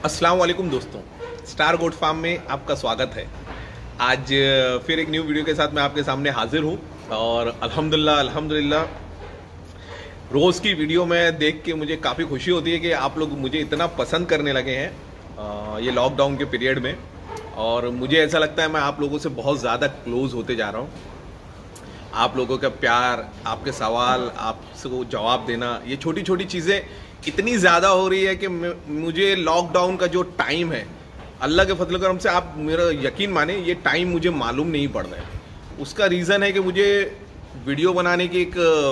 अस्सलाम वालेकुम दोस्तों, स्टार गोट फार्म में आपका स्वागत है। आज फिर एक न्यू वीडियो के साथ मैं आपके सामने हाजिर हूँ और अल्हम्दुलिल्लाह रोज़ की वीडियो में देख के मुझे काफ़ी खुशी होती है कि आप लोग मुझे इतना पसंद करने लगे हैं ये लॉकडाउन के पीरियड में। और मुझे ऐसा लगता है मैं आप लोगों से बहुत ज़्यादा क्लोज होते जा रहा हूँ। आप लोगों का प्यार, आपके सवाल, आपको जवाब देना, ये छोटी छोटी चीज़ें इतनी ज़्यादा हो रही है कि मुझे लॉकडाउन का जो टाइम है, अल्लाह के फजल करम से आप मेरा यकीन माने, ये टाइम मुझे मालूम नहीं पड़ रहा है। उसका रीज़न है कि मुझे वीडियो बनाने की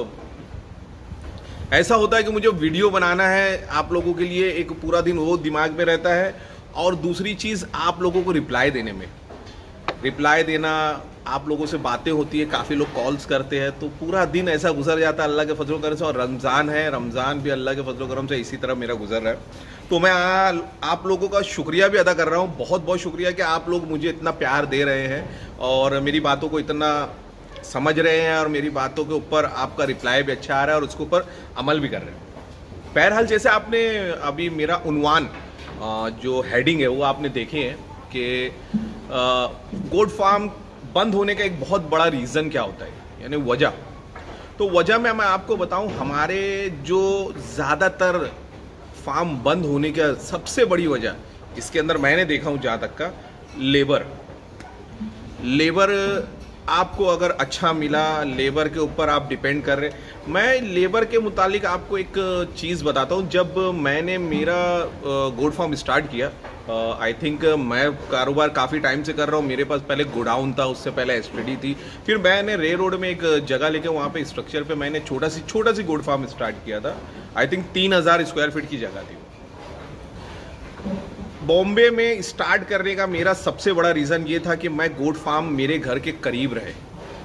ऐसा होता है कि मुझे वीडियो बनाना है आप लोगों के लिए, एक पूरा दिन वो दिमाग में रहता है। और दूसरी चीज़, आप लोगों को रिप्लाई देना, आप लोगों से बातें होती है, काफ़ी लोग कॉल्स करते हैं, तो पूरा दिन ऐसा गुजर जाता है अल्लाह के फजल करम से। और रमज़ान है, रमज़ान भी अल्लाह के फजल करम से इसी तरह मेरा गुजर रहा है। तो मैं आप लोगों का शुक्रिया भी अदा कर रहा हूँ, बहुत बहुत शुक्रिया कि आप लोग मुझे इतना प्यार दे रहे हैं और मेरी बातों को इतना समझ रहे हैं और मेरी बातों के ऊपर आपका रिप्लाई भी अच्छा आ रहा है और उसके ऊपर अमल भी कर रहे हैं। बहरहाल, जैसे आपने अभी मेरा उन्वान जो हेडिंग है वो आपने देखे हैं कि गोट फार्म बंद होने का एक बहुत बड़ा रीज़न क्या होता है, यानी वजह। तो वजह में मैं आपको बताऊं, हमारे जो ज़्यादातर फार्म बंद होने का सबसे बड़ी वजह, इसके अंदर मैंने देखा हूं जहाँ तक का, लेबर आपको अगर अच्छा मिला, लेबर के ऊपर आप डिपेंड कर रहे। मैं लेबर के मुतालिक आपको एक चीज़ बताता हूँ। जब मैंने मेरा गोट फार्म स्टार्ट किया, आई थिंक मैं कारोबार काफ़ी टाइम से कर रहा हूँ। मेरे पास पहले गोडाउन था, उससे पहले एसटीडी थी, फिर मैंने रे रोड में एक जगह लेके वहाँ पे स्ट्रक्चर पे मैंने छोटा सी गोट फार्म स्टार्ट किया था। आई थिंक 3000 स्क्वायर फीट की जगह थी। बॉम्बे में स्टार्ट करने का मेरा सबसे बड़ा रीज़न ये था कि मैं गोट फार्म मेरे घर के करीब रहे।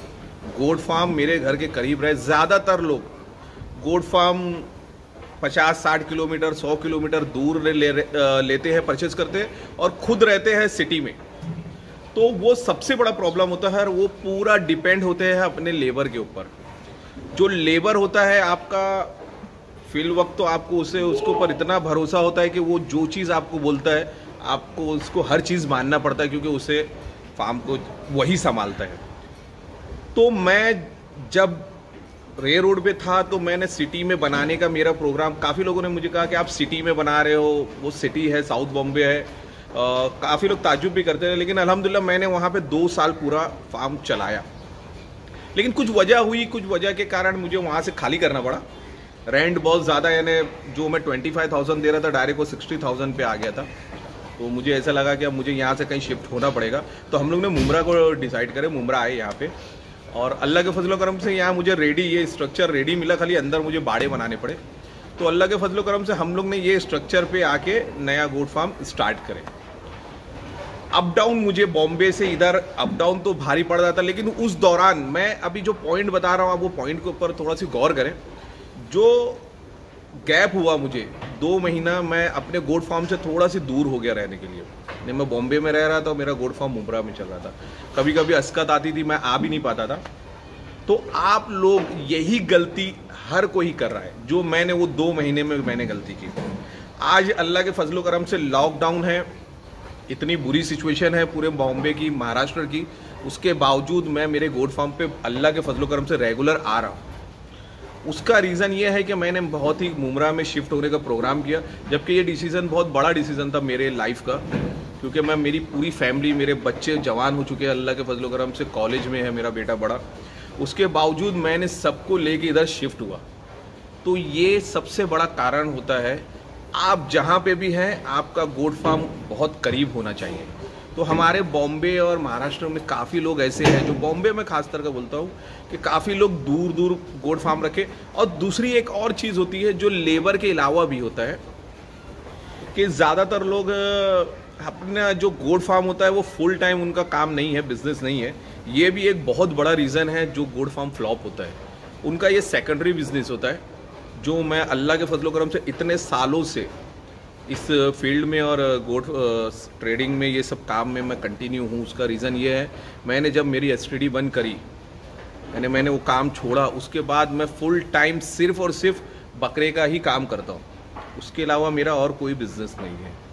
ज़्यादातर लोग गोट फार्म 50-60 किलोमीटर, 100 किलोमीटर दूर लेते हैं, परचेज करते हैं और खुद रहते हैं सिटी में। तो वो सबसे बड़ा प्रॉब्लम होता है और वो पूरा डिपेंड होते हैं अपने लेबर के ऊपर। जो लेबर होता है आपका, फिल वक्त तो आपको उसके ऊपर इतना भरोसा होता है कि वो जो चीज़ आपको बोलता है आपको उसको हर चीज़ मानना पड़ता है, क्योंकि उसे फार्म को वही संभालता है। तो मैं जब रे रोड पे था तो मैंने सिटी में बनाने का मेरा प्रोग्राम, काफ़ी लोगों ने मुझे कहा कि आप सिटी में बना रहे हो, वो सिटी है, साउथ बॉम्बे है। काफ़ी लोग ताज्जुब भी करते हैं, लेकिन अल्हम्दुलिल्लाह मैंने वहाँ पे 2 साल पूरा फार्म चलाया। लेकिन कुछ वजह के कारण मुझे वहाँ से खाली करना पड़ा। रेंट बहुत ज़्यादा, यानी जो मैं 25,000 दे रहा था डायरेक्ट वो 60,000 पे आ गया था। तो मुझे ऐसा लगा कि अब मुझे यहाँ से कहीं शिफ्ट होना पड़ेगा। तो हम लोग ने मुमरा को डिसाइड करे, मुमरा आए यहाँ पे। और अल्लाह के फजल करम से यहाँ मुझे ये स्ट्रक्चर रेडी मिला, खाली अंदर मुझे बाड़े बनाने पड़े। तो अल्लाह के फजल करम से हम लोग ने ये स्ट्रक्चर पे आके नया गोट फार्म स्टार्ट करे। अप डाउन, मुझे बॉम्बे से इधर अप डाउन तो भारी पड़ रहा था, लेकिन उस दौरान मैं अभी जो पॉइंट बता रहा हूँ आप वो पॉइंट के ऊपर थोड़ा सी गौर करें। जो गैप हुआ मुझे 2 महीना, मैं अपने गोट फार्म से थोड़ा सी दूर हो गया रहने के लिए। नहीं, मैं बॉम्बे में रह रहा था, मेरा गोट फार्म मुमरा में चल रहा था। कभी कभी अस्कत आती थी, मैं आ भी नहीं पाता था। तो आप लोग यही गलती हर कोई कर रहा है, जो मैंने वो 2 महीने में मैंने गलती की। आज अल्लाह के फजलो करम से लॉकडाउन है, इतनी बुरी सिचुएशन है पूरे बॉम्बे की, महाराष्ट्र की, उसके बावजूद मैं मेरे गोट फार्म पे अल्लाह के फजलो करम से रेगुलर आ रहा हूँ। उसका रीज़न ये है कि मैंने बहुत ही मुमरा में शिफ्ट होने का प्रोग्राम किया, जबकि ये डिसीज़न बहुत बड़ा डिसीज़न था मेरे लाइफ का, क्योंकि मैं, मेरी पूरी फैमिली, मेरे बच्चे जवान हो चुके हैं अल्लाह के फजल करम से, कॉलेज में है मेरा बेटा बड़ा। उसके बावजूद मैंने सबको लेके इधर शिफ्ट हुआ। तो ये सबसे बड़ा कारण होता है, आप जहाँ पे भी हैं आपका गोट फार्म बहुत करीब होना चाहिए। तो हमारे बॉम्बे और महाराष्ट्र में काफ़ी लोग ऐसे हैं, जो बॉम्बे में खास करके बोलता हूँ कि काफ़ी लोग दूर दूर गोट फार्म रखे। और दूसरी एक और चीज़ होती है जो लेबर के अलावा भी होता है कि ज़्यादातर लोग अपना जो गोट फार्म होता है वो फुल टाइम उनका काम नहीं है, बिजनेस नहीं है। ये भी एक बहुत बड़ा रीज़न है जो गोट फार्म फ्लॉप होता है। उनका ये सेकेंडरी बिजनेस होता है, जो मैं अल्लाह के फजलो करम से इतने सालों से इस फील्ड में और गोट ट्रेडिंग में, ये सब काम में मैं कंटिन्यू हूँ। उसका रीज़न ये है, मैंने जब मेरी एसटीडी बंद करी, मैंने वो काम छोड़ा, उसके बाद मैं फुल टाइम सिर्फ और सिर्फ बकरे का ही काम करता हूँ। उसके अलावा मेरा और कोई बिजनेस नहीं है।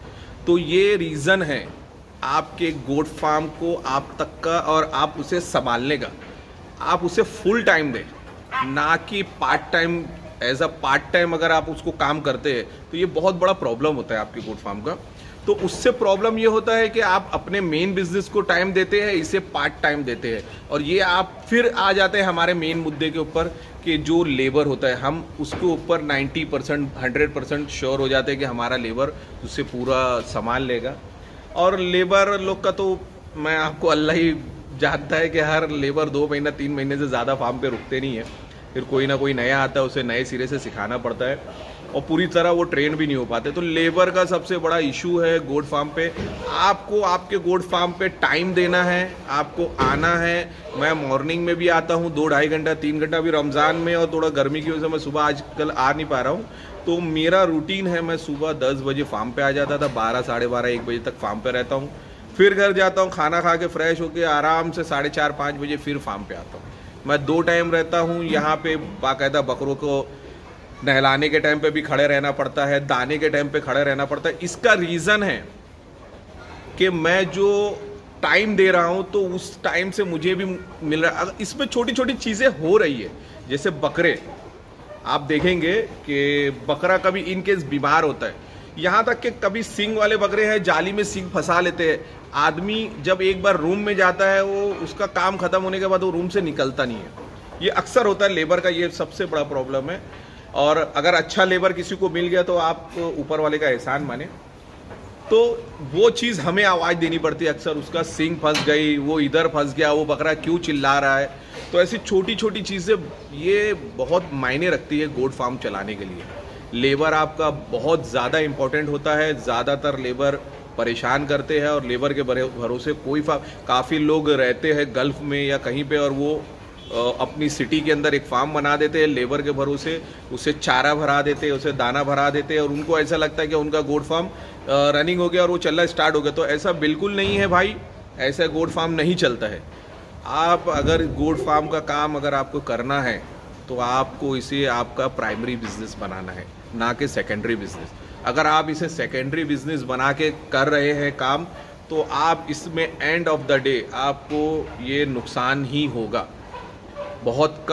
तो ये रीज़न है आपके गोट फार्म को आप तक का और आप उसे संभालने का। आप उसे फुल टाइम दें, ना कि part time. As a part time अगर आप उसको काम करते हैं तो ये बहुत बड़ा प्रॉब्लम होता है आपके गोट फार्म का। तो उससे प्रॉब्लम ये होता है कि आप अपने मेन बिजनेस को टाइम देते हैं, इसे पार्ट टाइम देते हैं, और ये आप फिर आ जाते हैं हमारे मेन मुद्दे के ऊपर कि जो लेबर होता है, हम उसके ऊपर 90% 100% श्योर हो जाते हैं कि हमारा लेबर उससे पूरा संभाल लेगा। और लेबर लोग का तो मैं आपको अल्लाह ही जानता है कि हर लेबर 2 महीना 3 महीने से ज़्यादा फार्म पे रुकते नहीं है। फिर कोई ना कोई नया आता है, उसे नए सिरे से सिखाना पड़ता है और पूरी तरह वो ट्रेन भी नहीं हो पाते। तो लेबर का सबसे बड़ा इशू है गोट फार्म पे। आपको आपके गोट फार्म पे टाइम देना है, आपको आना है। मैं मॉर्निंग में भी आता हूँ 2-2.5 घंटा 3 घंटा। भी रमज़ान में और थोड़ा गर्मी की वजह से मैं सुबह आजकल आ नहीं पा रहा हूँ। तो मेरा रूटीन है, मैं सुबह 10 बजे फार्म पे आ जाता था, 12, 12:30, 1 बजे तक फार्म पे रहता हूँ। फिर घर जाता हूँ, खाना खा के फ्रेश होके आराम से 4:30-5 बजे फिर फार्म पे आता हूँ। मैं 2 टाइम रहता हूँ यहाँ पे। बाकायदा बकरों को नहलाने के टाइम पे भी खड़े रहना पड़ता है, दाने के टाइम पे खड़े रहना पड़ता है। इसका रीज़न है कि मैं जो टाइम दे रहा हूँ तो उस टाइम से मुझे भी मिल रहा है। इसमें छोटी छोटी चीज़ें हो रही है, जैसे बकरे आप देखेंगे कि बकरा कभी इनकेस बीमार होता है, यहाँ तक कि कभी सींग वाले बकरे हैं जाली में सींग फंसा लेते हैं। आदमी जब एक बार रूम में जाता है, वो उसका काम खत्म होने के बाद वो रूम से निकलता नहीं है। ये अक्सर होता है लेबर का, ये सबसे बड़ा प्रॉब्लम है। और अगर अच्छा लेबर किसी को मिल गया तो आप ऊपर वाले का एहसान माने। तो वो चीज़ हमें आवाज़ देनी पड़ती है अक्सर, उसका सींग फंस गई, वो इधर फंस गया, वो बकरा क्यों चिल्ला रहा है। तो ऐसी छोटी छोटी चीज़ें ये बहुत मायने रखती है गोट फार्म चलाने के लिए। लेबर आपका बहुत ज़्यादा इम्पोर्टेंट होता है। ज़्यादातर लेबर परेशान करते हैं और लेबर के भरोसे कोई काफ़ी लोग रहते हैं गल्फ़ में या कहीं पे, और वो अपनी सिटी के अंदर एक फार्म बना देते हैं लेबर के भरोसे। उसे चारा भरा देते हैं, उसे दाना भरा देते हैं, और उनको ऐसा लगता है कि उनका गोट फार्म रनिंग हो गया और वो चलना स्टार्ट हो गया। तो ऐसा बिल्कुल नहीं है भाई, ऐसा गोट फार्म नहीं चलता है। आप अगर गोट फार्म का काम अगर आपको करना है तो आपको इसे आपका प्राइमरी बिजनेस बनाना है, ना कि सेकेंडरी बिजनेस। अगर आप इसे सेकेंडरी बिजनेस बना के कर रहे हैं काम, तो आप इसमें एंड ऑफ द डे आपको ये नुकसान ही होगा। बहुत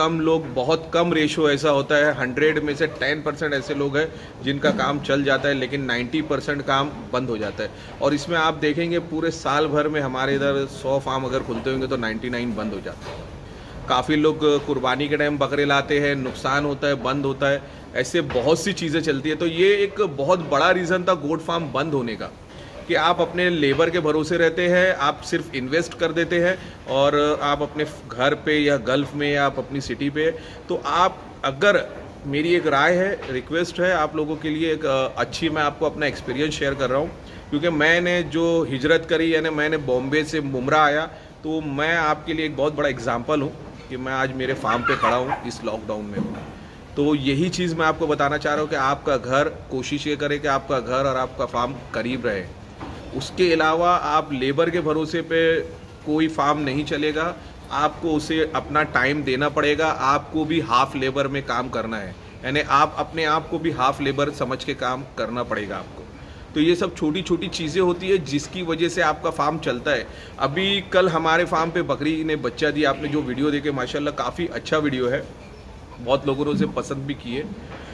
कम रेशो ऐसा होता है, 100 में से 10% ऐसे लोग हैं जिनका काम चल जाता है, लेकिन 90% काम बंद हो जाता है। और इसमें आप देखेंगे पूरे साल भर में हमारे इधर 100 फार्म अगर खुलते होंगे तो 99 बंद हो जाते हैं। काफ़ी लोग कुर्बानी के टाइम बकरे लाते हैं, नुकसान होता है, बंद होता है, ऐसे बहुत सी चीज़ें चलती है। तो ये एक बहुत बड़ा रीज़न था गोट फार्म बंद होने का, कि आप अपने लेबर के भरोसे रहते हैं, आप सिर्फ इन्वेस्ट कर देते हैं और आप अपने घर पे या गल्फ़ में या आप अपनी सिटी पे। तो आप अगर, मेरी एक राय है, रिक्वेस्ट है आप लोगों के लिए, एक अच्छी, मैं आपको अपना एक्सपीरियंस शेयर कर रहा हूँ, क्योंकि मैंने जो हिजरत करी, यानी मैंने बॉम्बे से मुमरा आया, तो मैं आपके लिए एक बहुत बड़ा एग्जाम्पल हूँ कि मैं आज मेरे फार्म पे खड़ा हूँ इस लॉकडाउन में। तो यही चीज़ मैं आपको बताना चाह रहा हूँ कि आपका घर, कोशिश ये करें कि आपका घर और आपका फार्म करीब रहे। उसके अलावा आप लेबर के भरोसे पे कोई फार्म नहीं चलेगा, आपको उसे अपना टाइम देना पड़ेगा। आपको भी हाफ लेबर में काम करना है, यानी आप अपने आप को भी हाफ लेबर समझ के काम करना पड़ेगा आपको। तो ये सब छोटी छोटी चीज़ें होती है जिसकी वजह से आपका फार्म चलता है। अभी कल हमारे फार्म पे बकरी ने बच्चा दिया, आपने जो वीडियो देखे माशाल्लाह काफ़ी अच्छा वीडियो है, बहुत लोगों ने उसे पसंद भी किए।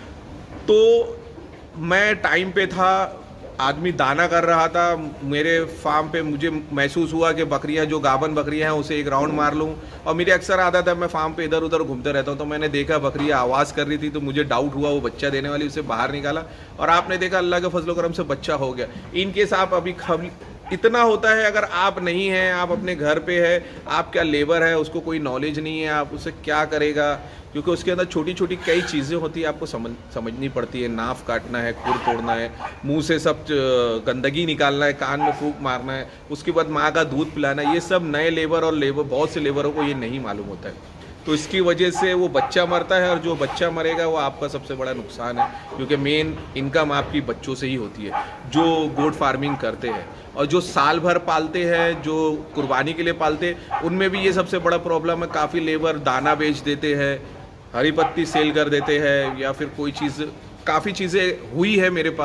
तो मैं टाइम पे था, आदमी दाना कर रहा था मेरे फार्म पे, मुझे महसूस हुआ कि बकरियां जो गाबन बकरियां हैं उसे एक राउंड मार लूं। और मेरी अक्सर आदत है, मैं फार्म पे इधर उधर घूमते रहता हूं। तो मैंने देखा बकरियां आवाज़ कर रही थी, तो मुझे डाउट हुआ, वो बच्चा देने वाली, उसे बाहर निकाला और आपने देखा अल्लाह के फजल करम से बच्चा हो गया। इनकेस आप अभी इतना होता है, अगर आप नहीं हैं, आप अपने घर पे है, आपका लेबर है, उसको कोई नॉलेज नहीं है, आप उसे क्या करेगा, क्योंकि उसके अंदर छोटी छोटी कई चीज़ें होती है, आपको समझनी पड़ती है। नाफ काटना है, खुर तोड़ना है, मुंह से सब गंदगी निकालना है, कान में फूंक मारना है, उसके बाद माँ का दूध पिलाना है। ये सब नए लेबर और बहुत से लेबरों को ये नहीं मालूम होता है। तो इसकी वजह से वो बच्चा मरता है, और जो बच्चा मरेगा वो आपका सबसे बड़ा नुकसान है, क्योंकि मेन इनकम आपकी बच्चों से ही होती है जो गोट फार्मिंग करते हैं। और जो साल भर पालते हैं, जो कुर्बानी के लिए पालते हैं, उनमें भी ये सबसे बड़ा प्रॉब्लम है। काफ़ी लेबर दाना बेच देते हैं, हरी पत्ती सेल कर देते हैं, या फिर कोई चीज़, काफ़ी चीज़ें हुई है मेरे पास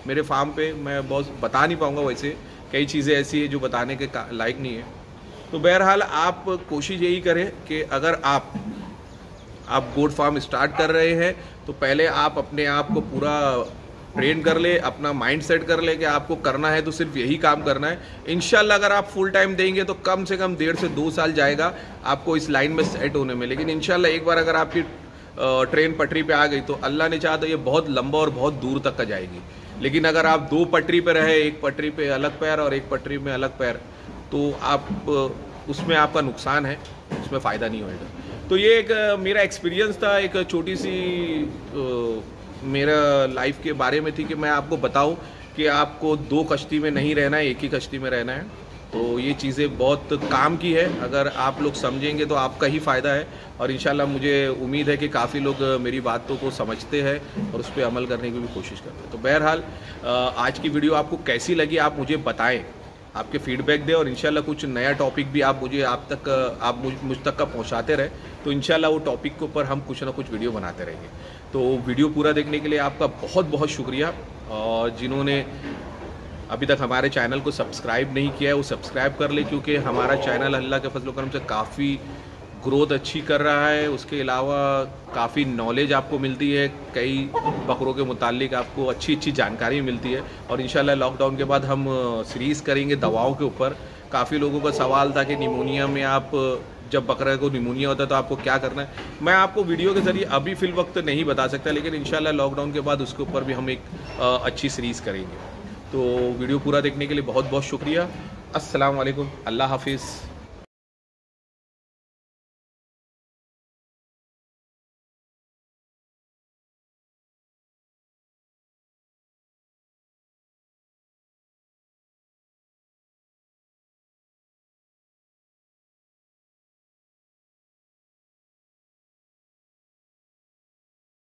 मेरे फार्म पे मैं बहुत बता नहीं पाऊँगा, वैसे कई चीज़ें ऐसी है जो बताने के लायक नहीं है। तो बहरहाल आप कोशिश यही करें कि अगर आप गोट फार्म स्टार्ट कर रहे हैं तो पहले आप अपने आप को पूरा ट्रेन कर ले, अपना माइंड सेट कर ले कि आपको करना है तो सिर्फ यही काम करना है। इंशाल्लाह अगर आप फुल टाइम देंगे तो कम से कम 1.5 से 2 साल जाएगा आपको इस लाइन में सेट होने में। लेकिन इंशाल्लाह एक बार अगर आपकी ट्रेन पटरी पे आ गई तो अल्लाह ने चाहा तो ये बहुत लंबा और बहुत दूर तक का जाएगी। लेकिन अगर आप 2 पटरी पे रहे, एक पटरी पे अलग पैर और एक पटरी में अलग पैर, तो आप उसमें आपका नुकसान है, उसमें फ़ायदा नहीं होएगा। तो ये एक मेरा एक्सपीरियंस था, एक छोटी सी मेरा लाइफ के बारे में थी कि मैं आपको बताऊं कि आपको 2 कश्ती में नहीं रहना है, एक ही कश्ती में रहना है। तो ये चीज़ें बहुत काम की है, अगर आप लोग समझेंगे तो आपका ही फ़ायदा है। और इंशाल्लाह मुझे उम्मीद है कि काफ़ी लोग मेरी बातों को समझते हैं और उस पर अमल करने की भी कोशिश करते हैं। तो बहरहाल आज की वीडियो आपको कैसी लगी आप मुझे बताएं, आपके फीडबैक दें और इंशाल्लाह कुछ नया टॉपिक भी आप मुझ तक का पहुंचाते रहे तो इंशाल्लाह वो टॉपिक के ऊपर हम कुछ ना कुछ वीडियो बनाते रहेंगे। तो वीडियो पूरा देखने के लिए आपका बहुत बहुत शुक्रिया। और जिन्होंने अभी तक हमारे चैनल को सब्सक्राइब नहीं किया है वो सब्सक्राइब कर ले, क्योंकि हमारा चैनल अल्लाह के फजल करम से काफ़ी ग्रोथ अच्छी कर रहा है। उसके अलावा काफ़ी नॉलेज आपको मिलती है, कई बकरों के मुतालिक आपको अच्छी जानकारी मिलती है। और इंशाल्लाह लॉकडाउन के बाद हम सीरीज़ करेंगे दवाओं के ऊपर। काफ़ी लोगों का सवाल था कि निमोनिया में आप जब बकरे को निमोनिया होता है तो आपको क्या करना है। मैं आपको वीडियो के ज़रिए अभी फ़िल वक्त नहीं बता सकता, लेकिन इंशाल्लाह लॉकडाउन के बाद उसके ऊपर भी हम एक अच्छी सीरीज़ करेंगे। तो वीडियो पूरा देखने के लिए बहुत बहुत शुक्रिया। अस्सलाम वालेकुम, अल्लाह हाफिज़।